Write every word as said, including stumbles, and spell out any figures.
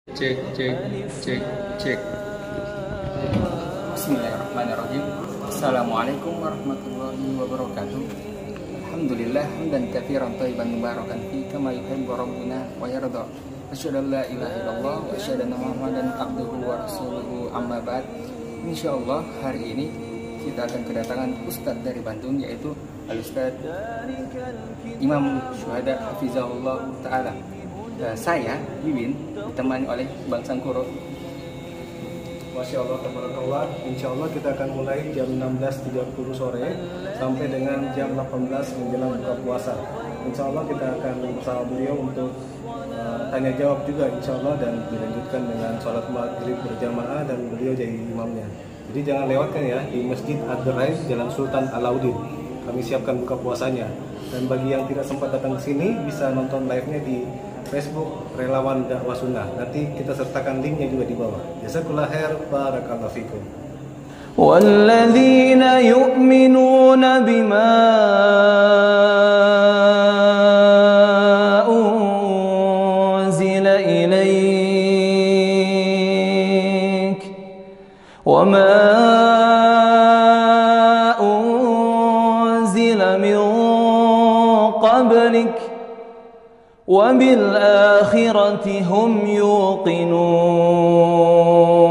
Cek, cek, cek, cek. Bismillahirrahmanirrahim. Assalamualaikum warahmatullahi wabarakatuh. Alhamdulillah hamdan katsiran thayyiban mubarakan fi kama yuhibbu rabbuna wa yarda. Asyhadu an la ilaha illallah wa asyhadu anna Muhammadan abduhu wa rasuluhu amma ba'd. Insyaallah hari ini kita akan kedatangan ustadz dari Bandung, yaitu Al-Ustadz Imam Syuhada Hafizahullah Ta'ala. Saya, Wiwin, ditemani oleh Bang Sangkuro. Masya Allah, tabarakallah. Insya Allah kita akan mulai jam enam belas tiga puluh sore sampai dengan jam delapan belas menjelang buka puasa. Insya Allah kita akan bersama beliau untuk uh, tanya jawab juga insya Allah, dan dilanjutkan dengan sholat maghrib berjamaah dan beliau jadi imamnya. Jadi jangan lewatkan ya, di Masjid Ad-Durain, Jalan Sultan Alauddin. Kami siapkan buka puasanya. Dan bagi yang tidak sempat datang ke sini bisa nonton live-nya di Facebook Relawan Dakwah Sunnah. Nanti kita sertakan linknya juga di bawah. Jazakallahu khair, barakallahu fikum. Walladzina yu'minuna bima unzila ilaik wa ma unzila min qablik وبالآخرة هم يوقنون